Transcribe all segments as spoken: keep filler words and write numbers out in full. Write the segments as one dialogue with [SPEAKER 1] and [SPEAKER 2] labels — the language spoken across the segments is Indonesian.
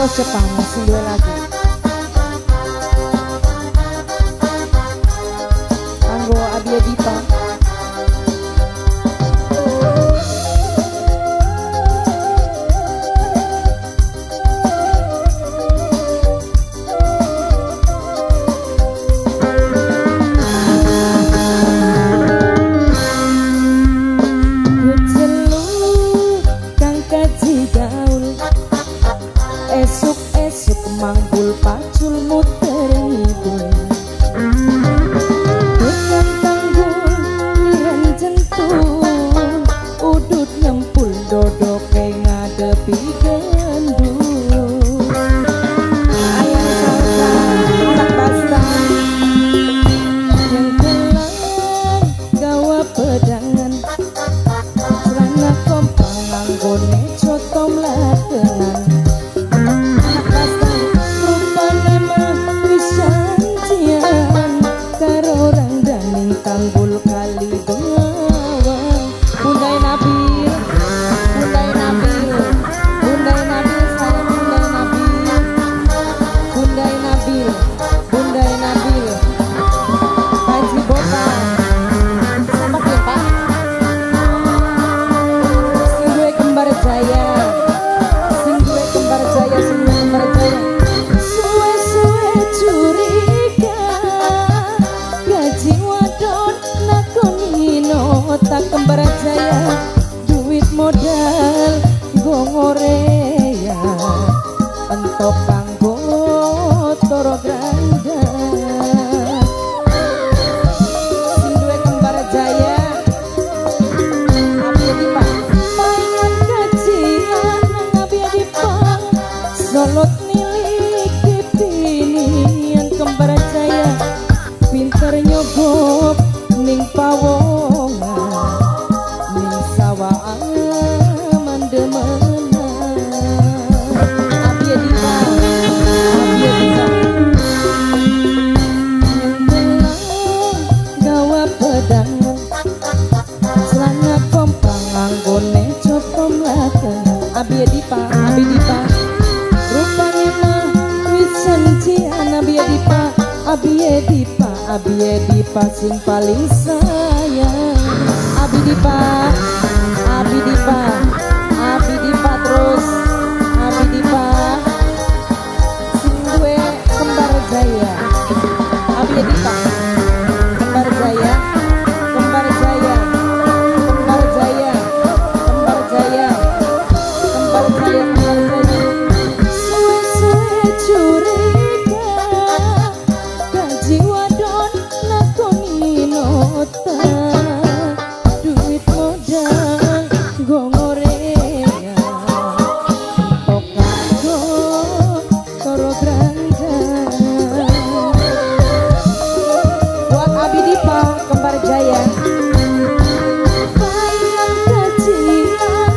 [SPEAKER 1] Bos Jepang sing duwe lagu. Kanggo Abi Dipa.
[SPEAKER 2] Esuk-esuk manggul pacul muter ngidul dengan tanggul lian jentul udut nyempul dodok kayak ngadepi gendul ayam salsa anak basah yang telan gawa pedangan celana kompang nganggone cotom latenan tanggul kali bengawang Bundai Nabil, Bundai Nabil, Bundai Nabil sayang Bundai Nabil, Bundai Nabil, Bundai Nabil, Haji Botak, selamat ya Pak. Sing duwe kembar jaya, sing duwe kembar jaya, sing duwe kembar jaya. Suwe-suwe curiga, gaji tak kembar jaya duit modal gongorea entok kanggo toro granda sing duwe kembar jaya Abi Dipa mainan kajian Abi Dipa solot miliki pinian kembar jaya pinter nyogok ning pawongan ning sawah mandemena Abi Dipa Abi Dipa gawa pedangan celana kompang anggone cotom laten Abi Dipa Abi Dipa rupane mah wis janjian Abi Dipa Abi Dipa Abi Dipa sing paling sayang Abi Dipa Abi Dipa Abi Dipa terus Abi Dipa sing duwe kembar jaya Abi Dipa kembar jaya kembar jaya kembar jaya kembar jaya kembar jaya kembar jaya suwe-suwe curiga gaji wadon lakoni nota duit modal gongorea tok kanggo toro granda buat Abi Dipa kembar jaya bayang kajian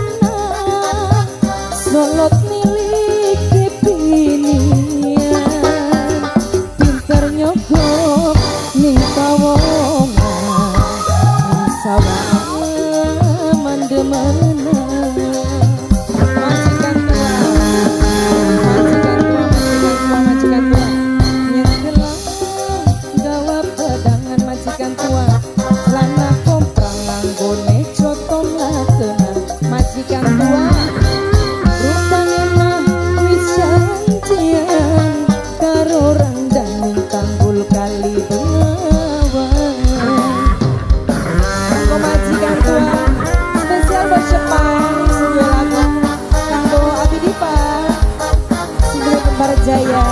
[SPEAKER 2] solot miliki pinian pinter nyogok ning pawongan ning sawah mandemena majikan tua majikan tua majikan tua majikan tua nyegelang gawa pedangan majikan tua celana komprang nganggone cotom latenan majikan tua rupane mah wis janjian karo randang tanggul kali bengawang kanggo majikan tua spesial bos Jepang sing duwe lagu kanggo Abi Dipa sing duwe kembar jaya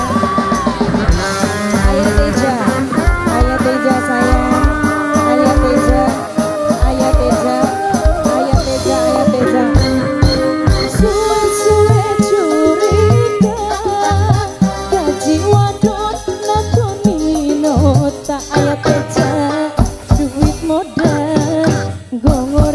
[SPEAKER 2] Ayah Teja Ayah Teja sayang Ayah Teja Ayah Teja Ayah Teja Ayah Teja suwe-suwe curiga gaji wadon lakoni nota Ayah Teja duit modal gongor